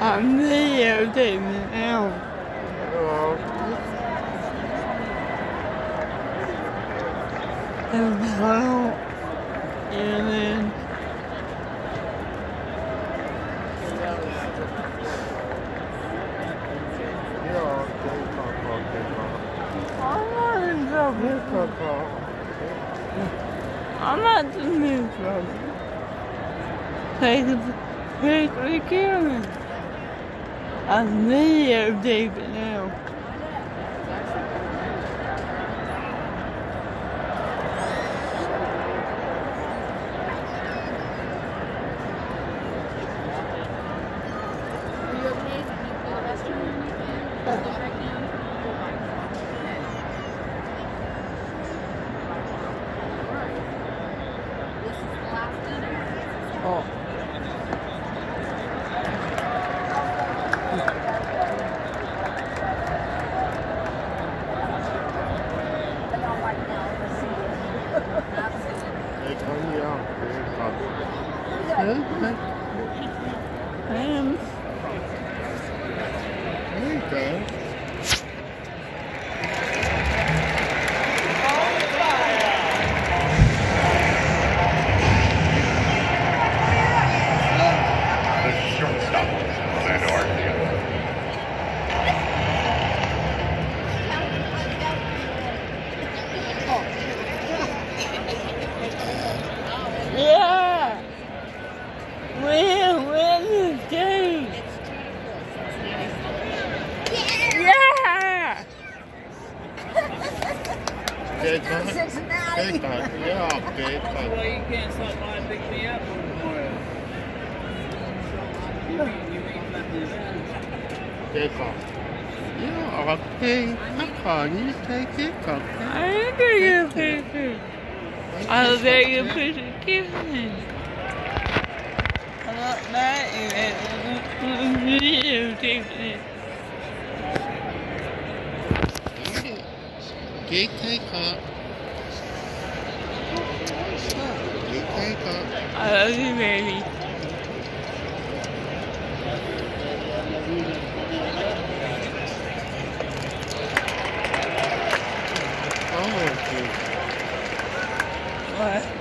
I'm videotaping it now. Hello. And then I'm not in this trouble. Take the camera. I'm videotaping now. Oh. There you go. Shortstop, Orlando Arcia. Yeah! Win this game! Yeah! Big butt. Big butt. Yeah, big butt. Well, you can't stop by and pick me up tomorrow. You mean let me Big butt. Yeah, okay. Come on, you take it, okay? I am taking a picture. I'll take a picture. Kiss me. I love that and videotaping it. Get take up. Get take up. I love you, baby. Oh, okay. What?